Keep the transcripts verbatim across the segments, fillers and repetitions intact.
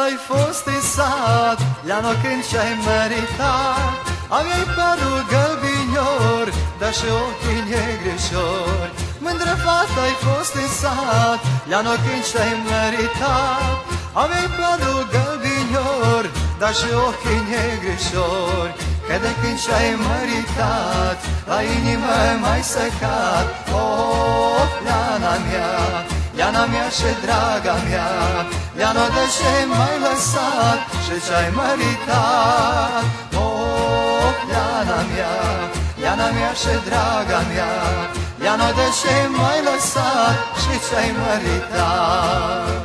ai fost în sat, Leano, când ce-ai meritat. Aveai părul gălbinior, dar și ochii negrișori. Mândră fată ai fost în sat, Leano, când ce-ai meritat. Aveai părul gălbinior, dar și ochii negrișori. Că de când ce-ai meritat, la inimă mai săcat. Oh, Leana mea, Leana mea și draga mea, Leano, de ce m-ai lăsat și ce-ai meritat? Oh, Leana mea, Leana mea și draga mea, Leano, de ce m-ai lăsat și ce-ai meritat?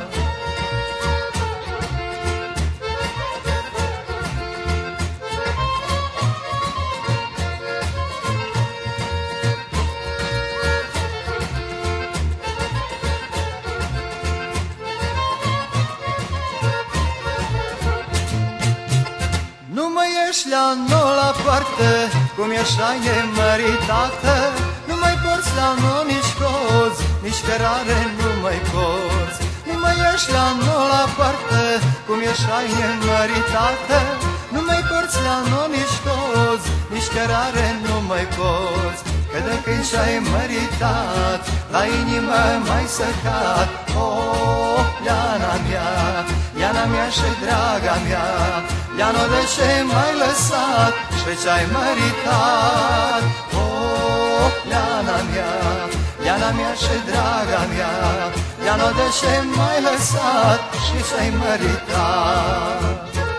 Nu mai ești la nou la parte, cum ești ai nemeritată. Nu mai porți la nou nici cozi, nici cărare nu mai poți. Nu mai ești la nou la parte, cum ești ai nemeritată. Nu mai porți la nou nici cozi, nici cărare nu mai poți. Că de când ce-ai meritat, la inimă mai săcat. Oh, Leana mea, Leana mea și draga mea, Leano, de ce m-ai lăsat și ce-ai meritat? Oh, Leana mea, Leana mea și draga mea, Leano, de ce m-ai lăsat și ce-ai meritat?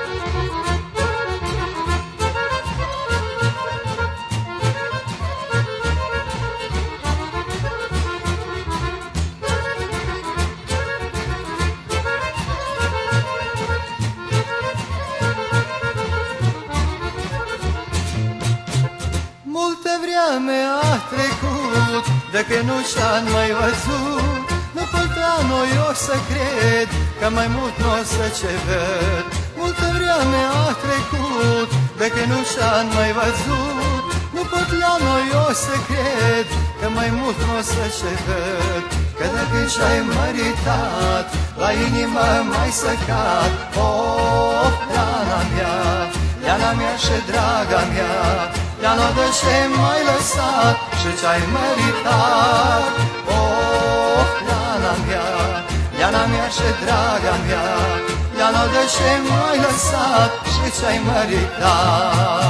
Multă vreme a trecut, de când nu și-am mai văzut. Nu pot la noi o să cred, că mai mult n-o să ce ved. Multă vreme a trecut, de când nu și-am mai văzut. Nu pot la noi o să cred, că mai mult n-o să ce ved. Că de când și-ai meritat, la inimă mai săcat. Oh, Leana mea, Leana mea și draga mea, Leano, de ce m-ai lăsat și ce-ai meritat? Oh, Leana mea, Leana mea și draga mea, Leano, de ce m-ai lăsat și ce-ai meritat?